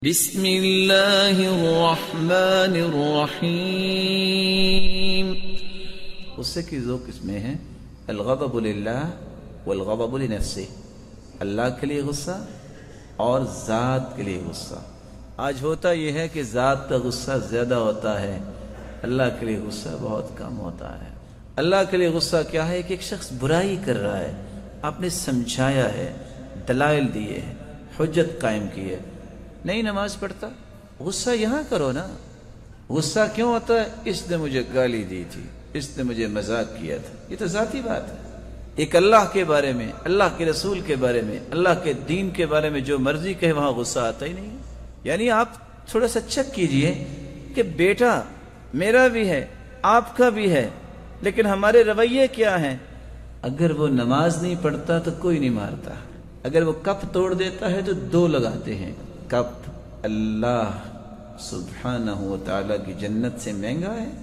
بسم اللہ الرحمن الرحیم۔ غصے کی دو قسمیں ہیں، الغضب للہ والغضب لنفسہ، اللہ کے لیے غصہ اور ذات کے لیے غصہ۔ آج ہوتا یہ ہے کہ ذات کا غصہ زیادہ ہوتا ہے، اللہ کے لیے غصہ بہت کم ہوتا ہے۔ اللہ کے لیے غصہ کیا ہے کہ ایک شخص برائی کر رہا ہے، آپ نے سمجھایا ہے، دلائل دیے ہیں، حجت قائم کی ہے، نہیں نماز پڑھتا، غصہ یہاں کرو نا۔ غصہ کیوں ہوتا ہے؟ اس نے مجھے گالی دی تھی، اس نے مجھے مذاق کیا تھا، یہ تو ذاتی بات ہے۔ ایک اللہ کے بارے میں، اللہ کے رسول کے بارے میں، اللہ کے دین کے بارے میں جو مرضی کہے وہاں غصہ آتا ہی نہیں۔ یعنی آپ تھوڑا سا چیک کیجئے کہ بیٹا میرا بھی ہے، آپ کا بھی ہے، لیکن ہمارے رویے کیا ہیں؟ اگر وہ نماز نہیں پڑھتا تو کوئی نہیں مارتا، اگر وہ کپ توڑ دیتا ہے تو دو لگاتے ہیں۔ کپ اللہ سبحانہ و تعالیٰ کی جنت سے مہنگا ہے،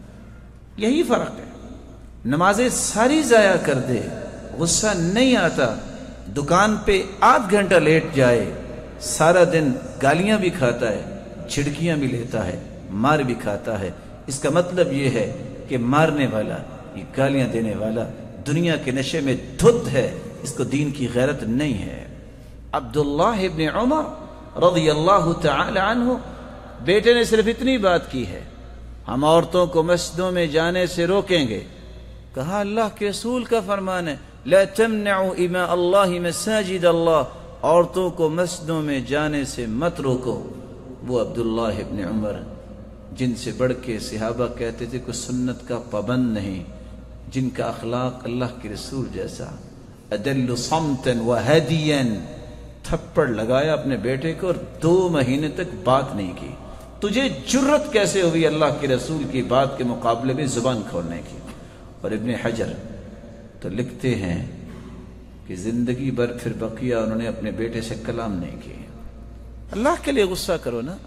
یہی فرق ہے۔ نمازیں ساری ضائع کر دے، غصہ نہیں آتا، دکان پہ آدھ گھنٹہ لیٹ جائے، سارا دن گالیاں بھی کھاتا ہے، چھڑکیاں بھی لیتا ہے، مار بھی کھاتا ہے۔ اس کا مطلب یہ ہے کہ مارنے والا، یہ گالیاں دینے والا دنیا کے نشے میں دھت ہے، اس کو دین کی غیرت نہیں ہے۔ عبداللہ ابن عمر رضی اللہ تعالی عنہ، بیٹے نے صرف اتنی بات کی ہے، ہم عورتوں کو مسجدوں میں جانے سے روکیں گے۔ کہا اللہ کے رسول کا فرمان ہے، لا تمنعوا اماء اللہ مساجد اللہ، عورتوں کو مسجدوں میں جانے سے مت روکو۔ وہ عبداللہ ابن عمر جن سے بڑھ کے صحابہ کہتے تھے کہ سنت کا پابند نہیں، جن کا اخلاق اللہ کے رسول جیسا، ادل صمتا وہدیا، تھپڑ لگایا اپنے بیٹے کو اور 2 مہینے تک بات نہیں کی۔ تجھے جرت کیسے ہوئی اللہ کے رسول کی بات کے مقابلے میں زبان کھولنے کی؟ اور ابن حجر تو لکھتے ہیں کہ زندگی بھر پھر بقیہ انہوں نے اپنے بیٹے سے کلام نہیں کیے۔ اللہ کے لیے غصہ کرو نا،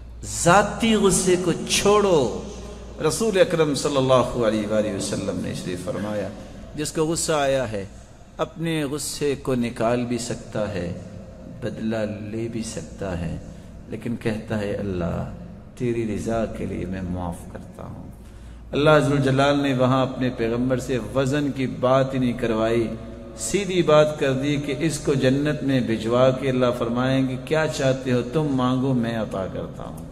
ذاتی غصے کو چھوڑو۔ رسول اکرم صلی اللہ علیہ وآلہ وسلم نے اس لیے فرمایا، جس کو غصہ آیا ہے اپنے غصے کو نکال بھی سکتا ہے، بدلہ لے بھی سکتا ہے، لیکن کہتا ہے اللہ تیری رضا کے لیے میں معاف کرتا ہوں۔ اللہ عز و جلال نے وہاں اپنے پیغمبر سے وزن کی بات ہی نہیں کروائی، سیدھی بات کر دی کہ اس کو جنت میں بھجوا کے اللہ فرمائیں گے کیا چاہتے ہو تم مانگو میں عطا کرتا ہوں۔